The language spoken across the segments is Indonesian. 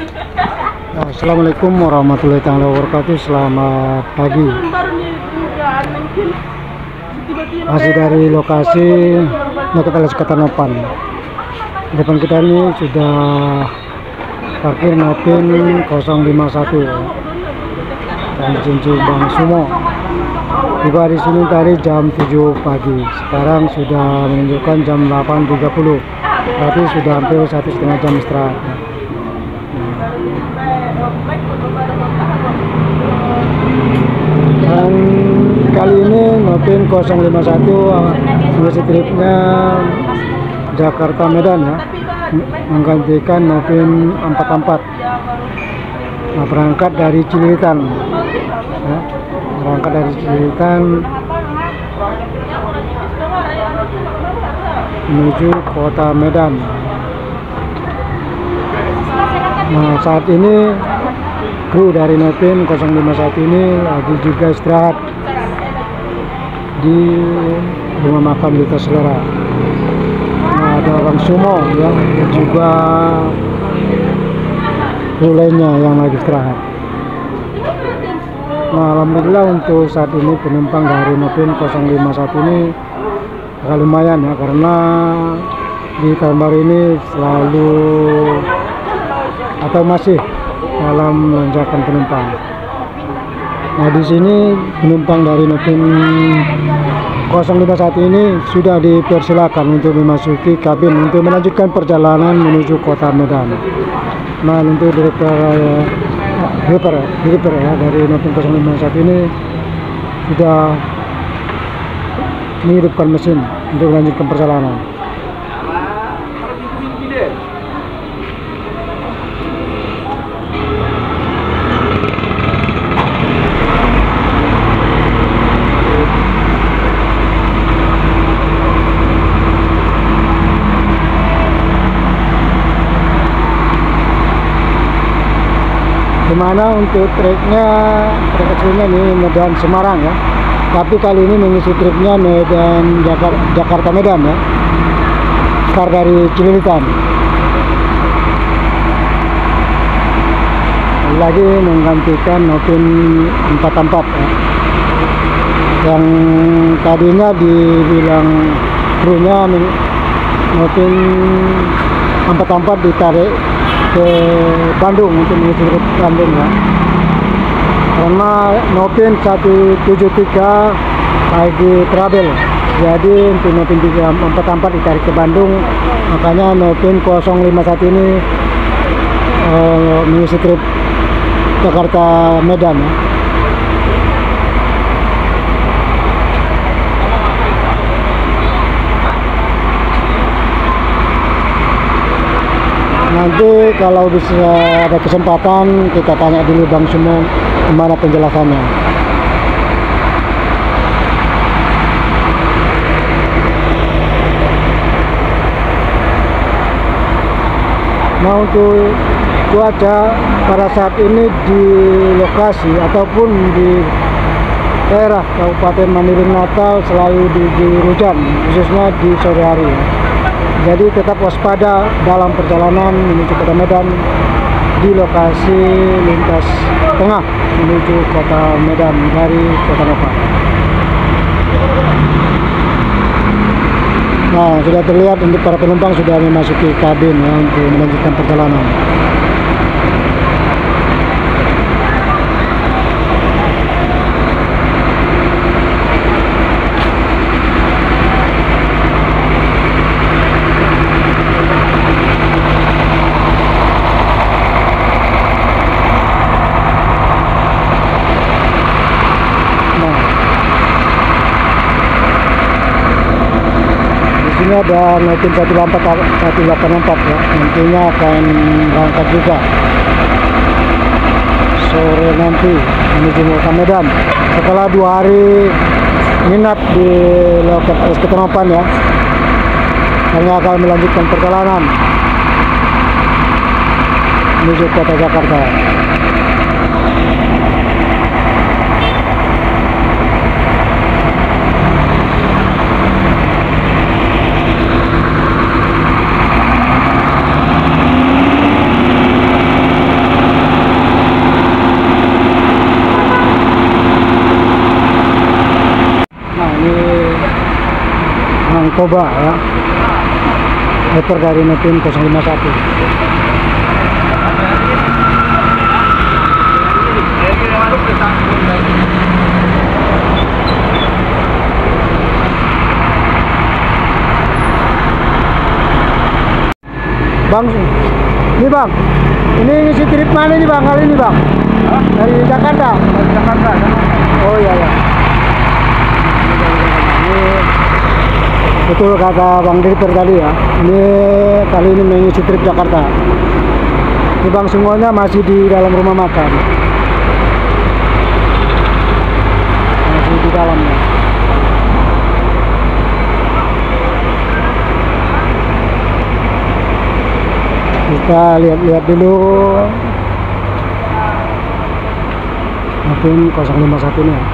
Assalamualaikum warahmatullahi wabarakatuh. Selamat pagi. Masih dari lokasi Nakatalis Ketanopan. Depan kita ini sudah parkir Nopin 051 dan Cincu Bang Sumo. Tiba di sini tadi jam 7 pagi. Sekarang sudah menunjukkan jam 8.30. Berarti sudah hampir 1,5 jam istirahat. Dan kali ini Nopin 051 mengisi tripnya Jakarta Medan ya, menggantikan Nopin 44. Nah, berangkat dari Cililitan ya, menuju kota Medan. Nah, saat ini kru dari Nopin 051 ini lagi juga istirahat di rumah makan Lita Selera. Nah, ada Bang Sumo ya, dan juga kru lainnya yang lagi istirahat. Nah, alhamdulillah untuk saat ini penumpang dari Nopin 051 ini agak lumayan ya, karena di tahun baru ini selalu atau masih dalam lonjakan penumpang. Nah, di sini penumpang dari Nopin 051 ini sudah dipersilakan untuk memasuki kabin untuk melanjutkan perjalanan menuju kota Medan. Nah, untuk driver ya dari Nopin 051 ini sudah menghidupkan mesin untuk melanjutkan perjalanan. Dimana untuk trek kecilnya ini Medan Semarang ya, tapi kali ini mengisi tripnya Medan Jakarta Medan ya, start dari Cililitan. Lagi menggantikan Nopin 44 ya, yang tadinya dibilang krunya Nopin 44 ditarik ke Bandung untuk mengisi trip Bandung ya, karena Nopin 173 lagi travel, jadi untuk Nopin 44 ditarik ke Bandung, makanya Nopin 051 ini mengisi trip Jakarta Medan ya. Nanti kalau bisa ada kesempatan kita tanya dulu Bang Sumo gimana penjelasannya. Nah, untuk cuaca pada saat ini di lokasi ataupun di daerah Kabupaten Mandailing Natal selalu diguyur hujan, khususnya di sore hari. Jadi tetap waspada dalam perjalanan menuju kota Medan di lokasi lintas tengah menuju kota Medan dari kota Nopan. Nah, sudah terlihat untuk para penumpang sudah memasuki kabin ya, untuk melanjutkan perjalanan. Ini ada Nopin 184 ya, nantinya akan berangkat juga sore nanti menuju kota Medan setelah 2 hari minat di lokasi Ketanopan ya, hanya akan melanjutkan perjalanan menuju kota Jakarta. narkoba ya. Motor dari Neptune 051. Bang, ini bang, ini ngisi trip mana ini bang kali ini bang? Hah? Dari Jakarta. Dari Jakarta. Oh iya ya. Ini betul kata Bang Direktur tadi ya. Ini kali ini mengisi trip Jakarta. Ini bang semuanya masih di dalam rumah makan. Masih di dalamnya. Kita lihat-lihat dulu mungkin 051 nya.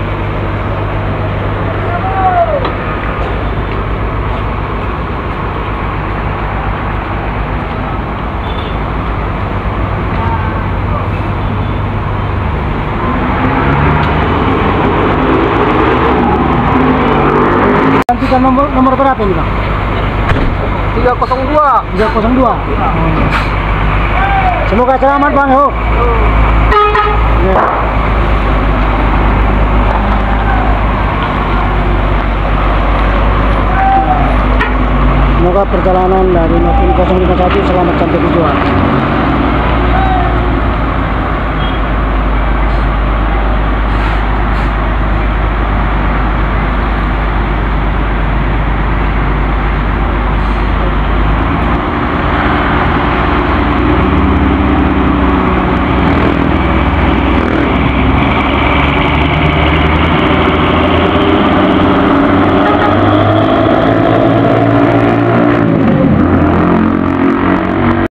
Gantikan nomor berapa ini bang? 302. 302. Semoga selamat bang. Yo. Ya. Semoga perjalanan dari Neptune 051 selamat sampai tujuan.